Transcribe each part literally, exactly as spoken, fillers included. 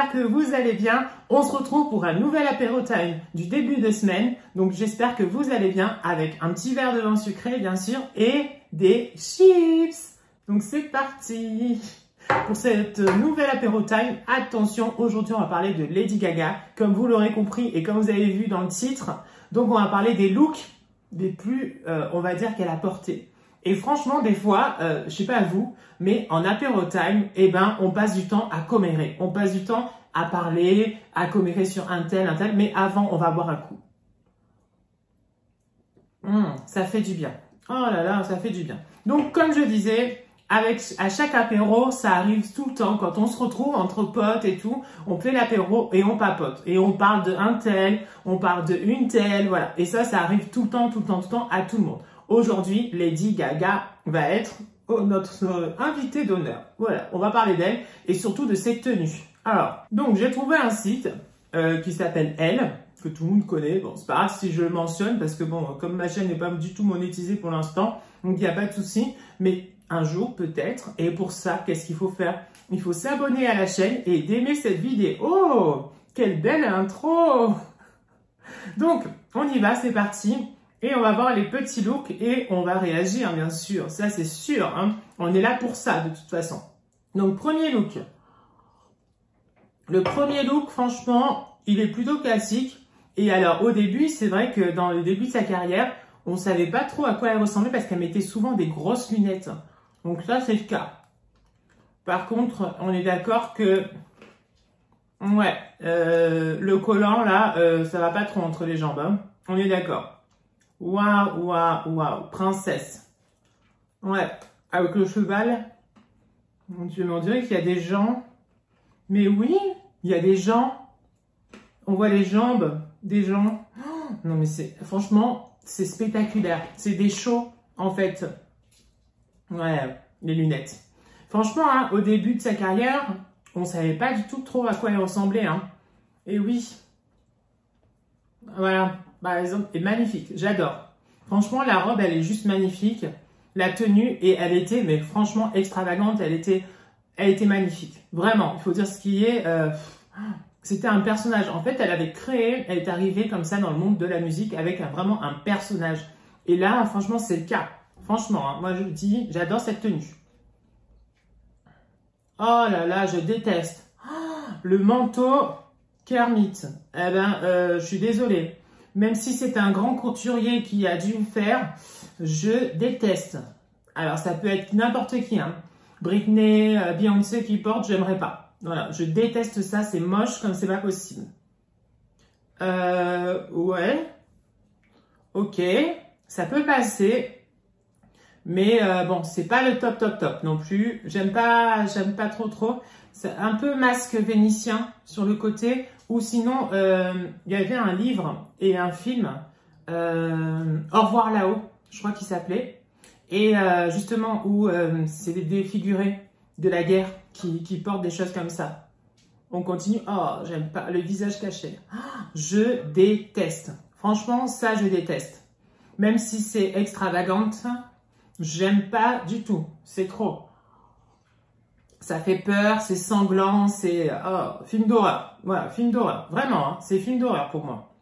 j'espère que vous allez bien. On se retrouve pour un nouvel apéro time du début de semaine. Donc j'espère que vous allez bien avec un petit verre de vin sucré bien sûr et des chips. Donc c'est parti pour cette nouvelle apéro time. Attention, aujourd'hui on va parler de Lady Gaga, comme vous l'aurez compris et comme vous avez vu dans le titre. Donc on va parler des looks les plus, euh, on va dire, qu'elle a portés. Et franchement, des fois, euh, je sais pas à vous, mais en apéro time, eh ben, on passe du temps à commérer. On passe du temps à parler, à commérer sur un tel, un tel. Mais avant, on va boire un coup. Mmh, ça fait du bien. Oh là là, ça fait du bien. Donc, comme je disais, avec à chaque apéro, ça arrive tout le temps. Quand on se retrouve entre potes et tout, on fait l'apéro et on papote. Et on parle de un tel, on parle de une telle, voilà. Et ça, ça arrive tout le temps, tout le temps, tout le temps à tout le monde. Aujourd'hui, Lady Gaga va être notre euh, invitée d'honneur. Voilà, on va parler d'elle et surtout de ses tenues. Alors, donc j'ai trouvé un site euh, qui s'appelle Elle, que tout le monde connaît. Bon, c'est pas grave si je le mentionne parce que bon, comme ma chaîne n'est pas du tout monétisée pour l'instant, donc il n'y a pas de souci. Mais un jour peut-être. Et pour ça, qu'est-ce qu'il faut faire? Il faut s'abonner à la chaîne et d'aimer cette vidéo. Oh, quelle belle intro! Donc, on y va, c'est parti. Et on va voir les petits looks et on va réagir, bien sûr. Ça, c'est sûr. Hein. On est là pour ça, de toute façon. Donc, premier look. Le premier look, franchement, il est plutôt classique. Et alors, au début, c'est vrai que dans le début de sa carrière, on ne savait pas trop à quoi elle ressemblait parce qu'elle mettait souvent des grosses lunettes. Donc, ça, c'est le cas. Par contre, on est d'accord que... Ouais, euh, le collant, là, euh, ça va pas trop entre les jambes. Hein. On est d'accord. Waouh, waouh, waouh, princesse. Ouais, avec le cheval. Mon Dieu, mais on dirait qu'il y a des gens. Mais oui, il y a des gens. On voit les jambes des gens. Oh, non, mais c'est, franchement, c'est spectaculaire. C'est des shows, en fait. Ouais, les lunettes. Franchement, hein, au début de sa carrière, on savait pas du tout trop à quoi elle ressemblait. Hein. Et oui. Voilà. Par exemple, est magnifique, j'adore. Franchement, la robe, elle est juste magnifique. La tenue, et elle était, mais franchement, extravagante. Elle était, elle était magnifique. Vraiment, il faut dire ce qui est. Euh, C'était un personnage. En fait, elle avait créé, elle est arrivée comme ça dans le monde de la musique avec un, vraiment un personnage. Et là, franchement, c'est le cas. Franchement, hein, moi, je le dis, j'adore cette tenue. Oh là là, je déteste. Oh, le manteau Kermit. Eh ben, euh, je suis désolée. Même si c'est un grand couturier qui a dû le faire, je déteste. Alors, ça peut être n'importe qui. Hein. Britney, euh, Beyoncé qui porte, j'aimerais pas. Voilà, je déteste ça. C'est moche comme c'est pas possible. Euh, ouais. Ok. Ça peut passer. Mais euh, bon, c'est pas le top, top, top non plus. J'aime pas, j'aime pas trop, trop. C'est un peu masque vénitien sur le côté. Ou sinon, euh, il y avait un livre et un film, euh, Au revoir là-haut, je crois qu'il s'appelait. Et euh, justement, où euh, c'est des figurés de la guerre qui, qui portent des choses comme ça. On continue. Oh, j'aime pas le visage caché. Oh, je déteste. Franchement, ça, je déteste. Même si c'est extravagante, j'aime pas du tout. C'est trop. Ça fait peur, c'est sanglant, c'est oh, film d'horreur. Voilà, film d'horreur. Vraiment, hein, c'est film d'horreur pour moi.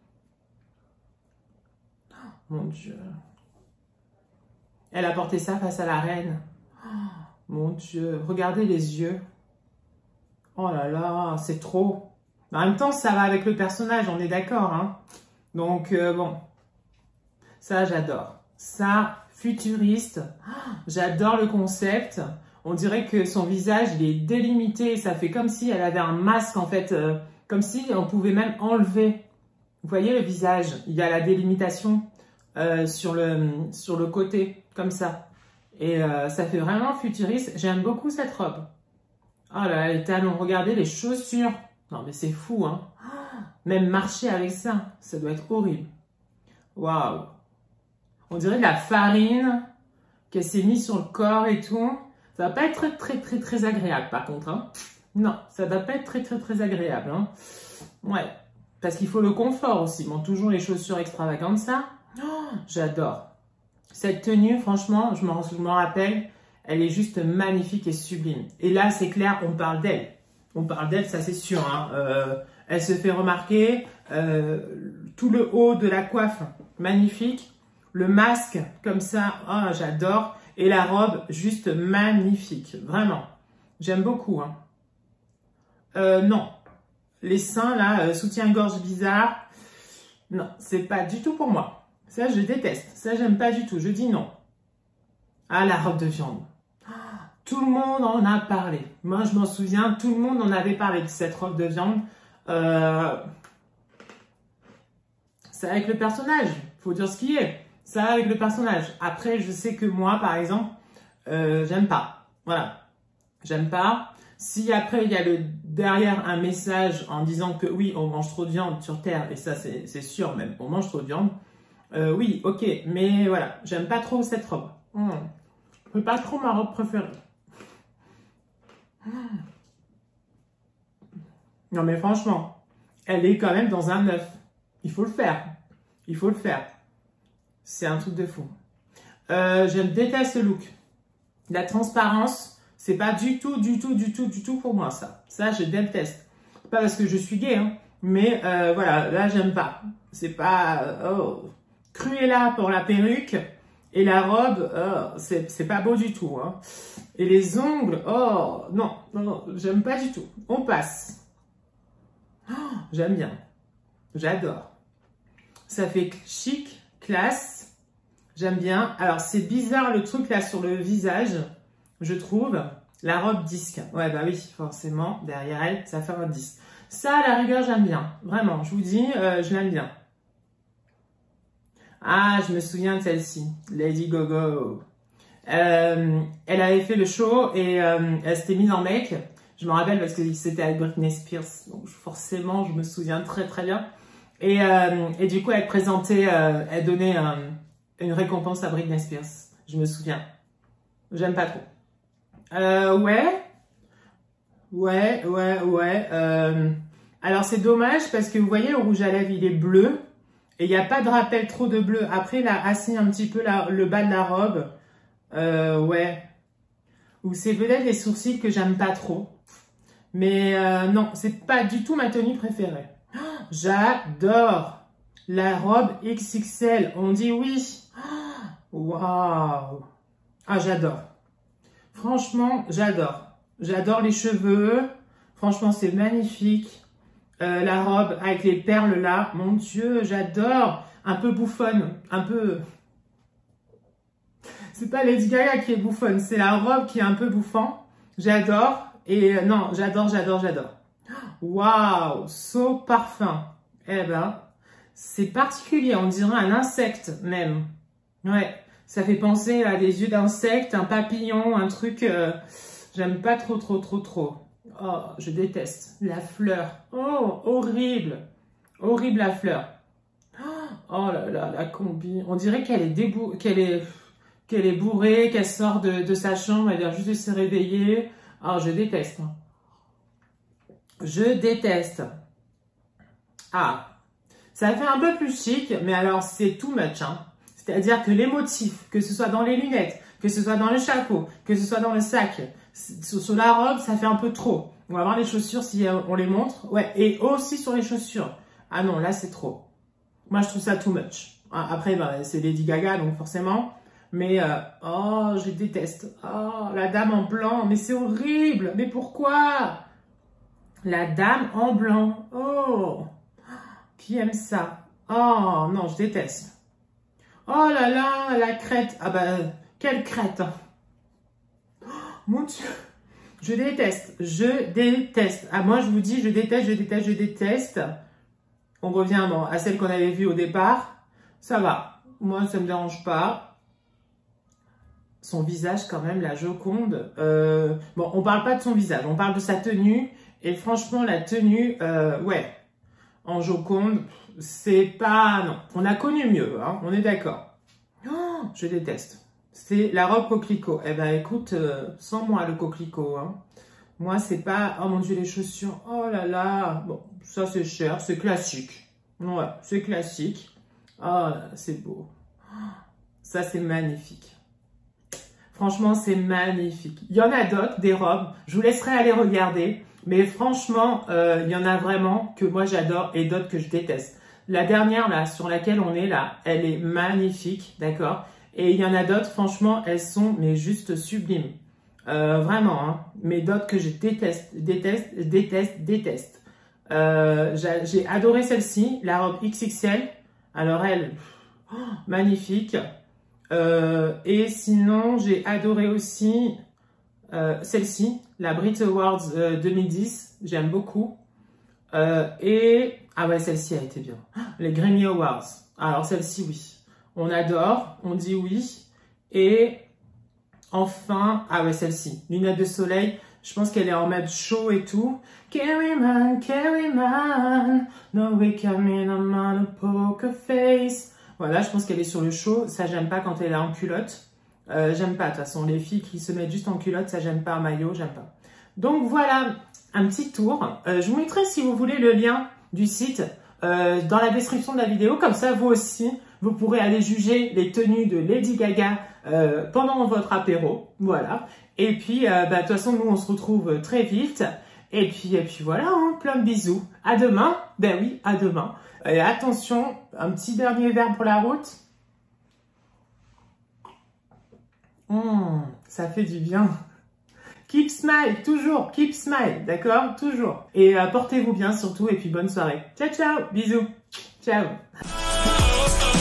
Oh, mon Dieu. Elle a porté ça face à la reine. Oh, mon Dieu, regardez les yeux. Oh là là, c'est trop. En même temps, ça va avec le personnage, on est d'accord. Hein. Donc, euh, bon. Ça, j'adore. Ça, futuriste. Oh, j'adore le concept. On dirait que son visage, il est délimité. Ça fait comme si elle avait un masque, en fait. Euh, comme si on pouvait même enlever. Vous voyez le visage? Il y a la délimitation euh, sur, le, sur le côté, comme ça. Et euh, ça fait vraiment futuriste. J'aime beaucoup cette robe. Oh là là, les talons. Regardez les chaussures. Non, mais c'est fou, hein. Même marcher avec ça, ça doit être horrible. Waouh. On dirait de la farine qu'elle s'est mise sur le corps et tout. Ça va pas être très, très, très, très agréable, par contre. Hein. Non, ça va pas être très, très, très agréable. Hein. Ouais, parce qu'il faut le confort aussi. Bon, toujours les chaussures extravagantes, ça. Oh, j'adore. Cette tenue, franchement, je m'en rappelle, elle est juste magnifique et sublime. Et là, c'est clair, on parle d'elle. On parle d'elle, ça c'est sûr. Hein. Euh, elle se fait remarquer. Euh, tout le haut de la coiffe, magnifique. Le masque, comme ça, oh, j'adore. Et la robe, juste magnifique. Vraiment. J'aime beaucoup. Hein. Euh, non. Les seins, là, euh, soutien-gorge bizarre. Non, c'est pas du tout pour moi. Ça, je déteste. Ça, j'aime pas du tout. Je dis non. Ah, la robe de viande. Tout le monde en a parlé. Moi, je m'en souviens, tout le monde en avait parlé de cette robe de viande. Euh... C'est avec le personnage. Faut dire ce qui est. C'est avec le personnage. Après, je sais que moi, par exemple, euh, j'aime pas. Voilà. J'aime pas. Si après, il y a le, derrière un message en disant que oui, on mange trop de viande sur Terre, et ça, c'est sûr même, on mange trop de viande. Euh, oui, ok, mais voilà, j'aime pas trop cette robe. Mmh. C'est pas trop ma robe préférée. Mmh. Non mais franchement, elle est quand même dans un neuf. Il faut le faire. Il faut le faire. C'est un truc de fou. Euh, je déteste ce look. La transparence, c'est pas du tout, du tout, du tout, du tout pour moi ça. Ça, je déteste. Pas parce que je suis gay, hein, mais euh, voilà, là, j'aime pas. C'est pas... Oh. Cruella pour la perruque et la robe, oh, c'est pas beau du tout. Hein. Et les ongles, oh non, non, non, j'aime pas du tout. On passe. Oh, j'aime bien. J'adore. Ça fait chic, classe. J'aime bien. Alors, c'est bizarre le truc là sur le visage, je trouve. La robe disque. Ouais, bah oui, forcément, derrière elle, ça fait un disque. Ça, à la rigueur, j'aime bien. Vraiment, je vous dis, euh, je l'aime bien. Ah, je me souviens de celle-ci, Lady Gogo. Euh, elle avait fait le show et euh, elle s'était mise en make. Je me rappelle parce que c'était avec Britney Spears, donc forcément, je me souviens très très bien. Et, euh, et du coup, elle présentait, euh, elle donnait euh, une récompense à Britney Spears. Je me souviens. J'aime pas trop. Euh, ouais. Ouais, ouais, ouais. Euh, alors, c'est dommage parce que vous voyez, le rouge à lèvres, il est bleu. Et il n'y a pas de rappel trop de bleu. Après, il a assis un petit peu la, le bas de la robe. Euh, ouais. Ou c'est peut-être les sourcils que j'aime pas trop. Mais euh, non, c'est pas du tout ma tenue préférée. Oh, j'adore la robe X X L. On dit oui. Waouh. Ah, j'adore. Franchement, j'adore. J'adore les cheveux. Franchement, c'est magnifique. Euh, la robe avec les perles là, mon Dieu, j'adore. Un peu bouffonne, un peu... C'est pas Lady Gaga qui est bouffonne, c'est la robe qui est un peu bouffant. J'adore. Et euh, non, j'adore, j'adore, j'adore. Waouh, so parfum. Eh ben, c'est particulier, on dirait un insecte même. Ouais, ça fait penser à des yeux d'insecte, un papillon, un truc... Euh, j'aime pas trop, trop, trop, trop. Oh, je déteste. La fleur. Oh, horrible. Horrible la fleur. Oh là là, la combi. On dirait qu'elle est débou qu'elle est, qu'elle est bourrée, qu'elle sort de, de sa chambre, elle vient juste de se réveiller. Oh, je déteste. Je déteste. Ah, ça fait un peu plus chic, mais alors c'est too much. Hein. C'est-à-dire que les motifs, que ce soit dans les lunettes, que ce soit dans le chapeau, que ce soit dans le sac, sur la robe, ça fait un peu trop. On va voir les chaussures si on les montre. Ouais, et aussi sur les chaussures. Ah non, là, c'est trop. Moi, je trouve ça too much. Après, bah, c'est Lady Gaga, donc forcément. Mais, euh, oh, je déteste. Oh, la dame en blanc. Mais c'est horrible. Mais pourquoi? La dame en blanc. Oh, qui aime ça? Oh, non, je déteste. Oh là là, la crête. Ah bah, quelle crête. Oh, mon Dieu. Je déteste. Je déteste. Ah, moi, je vous dis, je déteste, je déteste, je déteste. On revient bon, à celle qu'on avait vue au départ. Ça va. Moi, ça me dérange pas. Son visage, quand même, la Joconde. Euh, bon, on parle pas de son visage. On parle de sa tenue. Et franchement, la tenue, euh, ouais. En Joconde, c'est pas... Non, on a connu mieux. Hein, on est d'accord. Oh, je déteste. C'est la robe coquelicot. Eh ben, écoute, euh, sans moi, le coquelicot. Hein. Moi, c'est pas... Oh mon Dieu, les chaussures. Oh là là. Bon, ça, c'est cher. C'est classique. Ouais, c'est classique. Oh, c'est beau. Ça, c'est magnifique. Franchement, c'est magnifique. Il y en a d'autres, des robes. Je vous laisserai aller regarder. Mais franchement, euh, il y en a vraiment que moi j'adore et d'autres que je déteste. La dernière là, sur laquelle on est là, elle est magnifique, d'accord? Et il y en a d'autres, franchement, elles sont mais juste sublimes. Euh, vraiment, hein. Mais d'autres que je déteste, déteste, déteste, déteste. Euh, j'ai adoré celle-ci, la robe X X L. Alors elle, oh, magnifique. Euh, et sinon, j'ai adoré aussi euh, celle-ci, la Brit Awards euh, deux mille dix. J'aime beaucoup. Euh, et ah ouais, celle-ci a été bien. Les Grammy Awards. Alors celle-ci, oui. On adore, on dit oui. Et enfin, ah ouais, celle-ci, lunettes de soleil. Je pense qu'elle est en mode chaud et tout. Carry man, carry man, no way coming, I'm on a poker face. Voilà, je pense qu'elle est sur le chaud. Ça, j'aime pas quand elle est en culotte. Euh, j'aime pas, de toute façon, les filles qui se mettent juste en culotte, ça, j'aime pas, en maillot, j'aime pas. Donc voilà, un petit tour. Euh, je vous mettrai, si vous voulez, le lien du site euh, dans la description de la vidéo. Comme ça, vous aussi, vous pourrez aller juger les tenues de Lady Gaga euh, pendant votre apéro. Voilà. Et puis, euh, bah, de toute façon, nous, on se retrouve très vite. Et puis, et puis voilà, hein, plein de bisous. À demain. Ben oui, à demain. Et attention, un petit dernier verre pour la route. Mmh, ça fait du bien. Keep smile, toujours. Keep smile, d'accord? Toujours. Et euh, portez-vous bien surtout. Et puis, bonne soirée. Ciao, ciao. Bisous. Ciao.